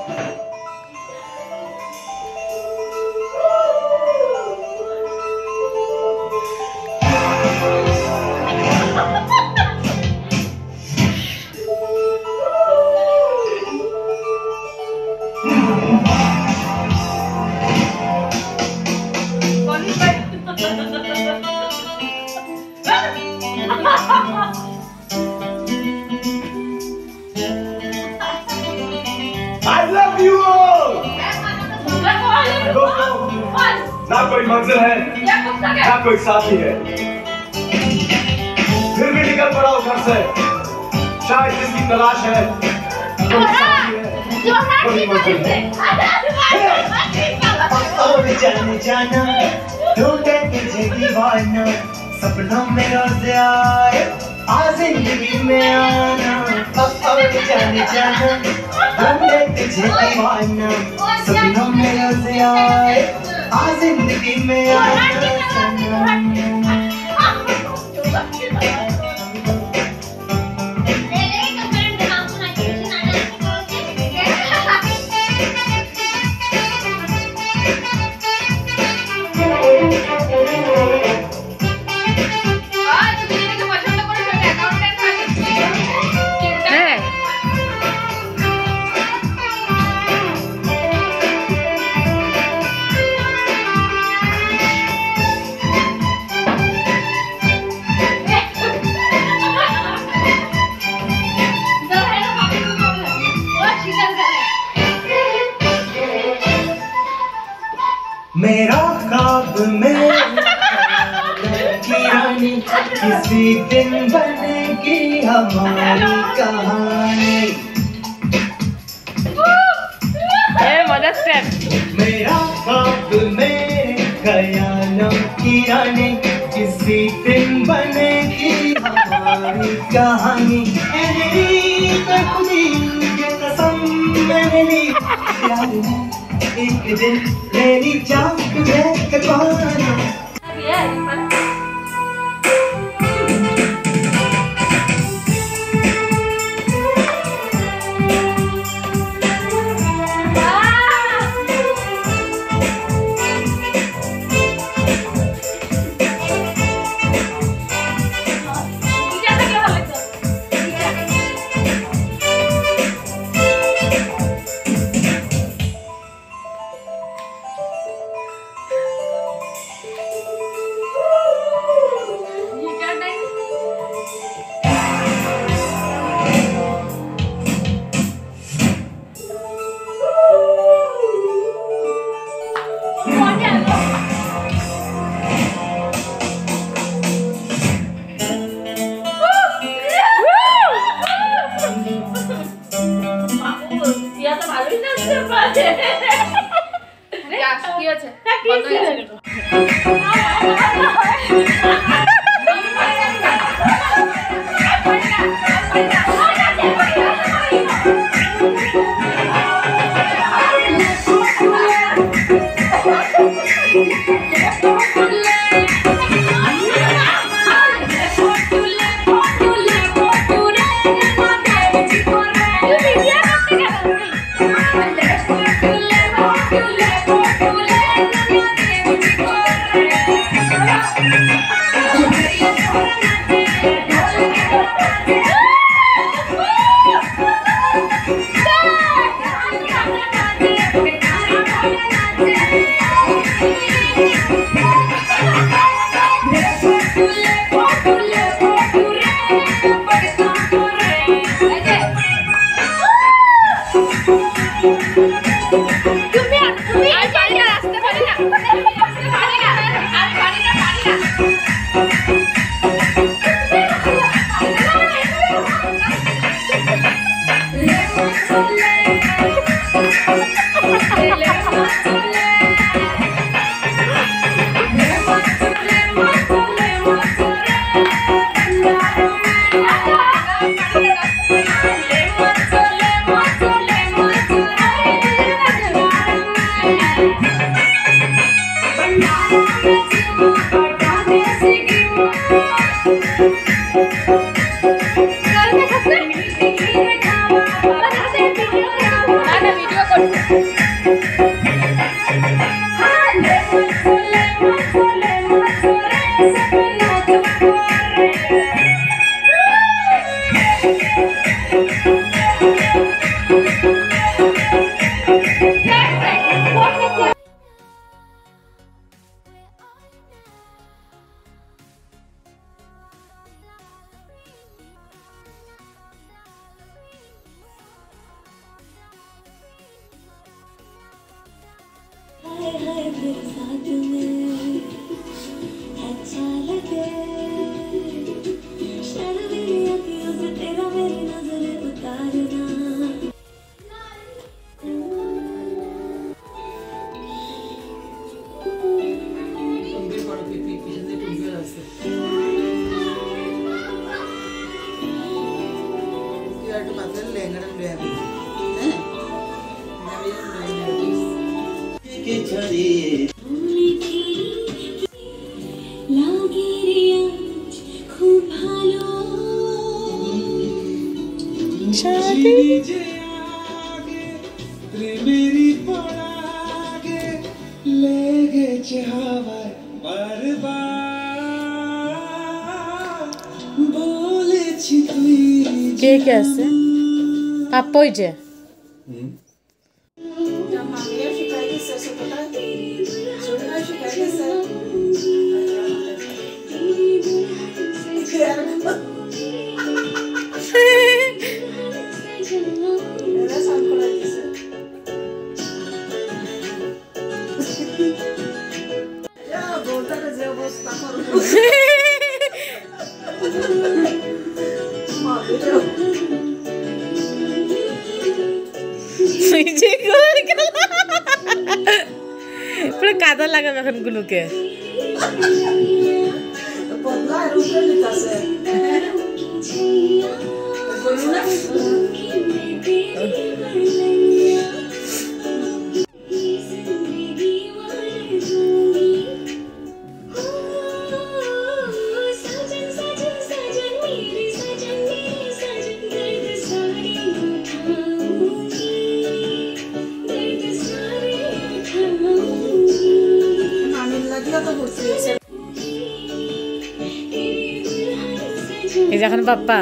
ना कोई मंजिल है ना कोई साथी है, फिर भी निकल पड़ा हूँ घर से। शायद जिसकी तलाश है कोई साथी है, कोई मंजिल है। और जाने जाना ढूंढे तुझे दीवाना, सपनों में रोज आए आ जिंदगी में आना। और जाने जाना ढूंढे तुझे दीवाना, सपनों में रोज आए आ जिंदगी में आना। मेरा ख्वाब में की रानी, किसी दिन बनेगी हमारी कहानी। मेरा ख्वाब में ख्यालों की रानी, किसी दिन बनेगी हमारी कहानी। मेरी खुदी ये कसम मैंने ली, एक दिन मेरी जान तुझे कटवाना। ना वीडियो कर কে কে আছে পাপই যে পুরো কাদা লাগাবে এখন গুলোকে এই যখন পাপ্পা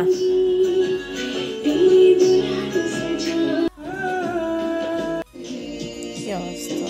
কি অবস্থা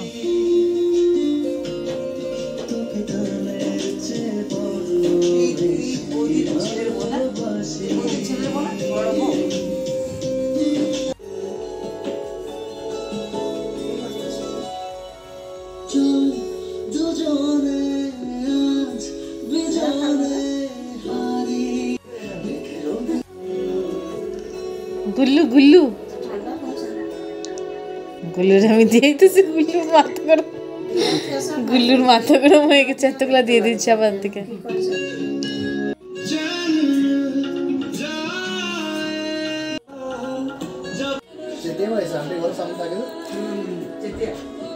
गुल्लू गुल्लू गुल्लूर আমি দিয়েইতেছি গুল্লুর মাথা করে গুল্লুর মাথা করে হয়ে গেছে এতগুলা দিয়ে দিচ্ছি আবার থেকে যেতে হয় সামনে ঘর সামনে থাকে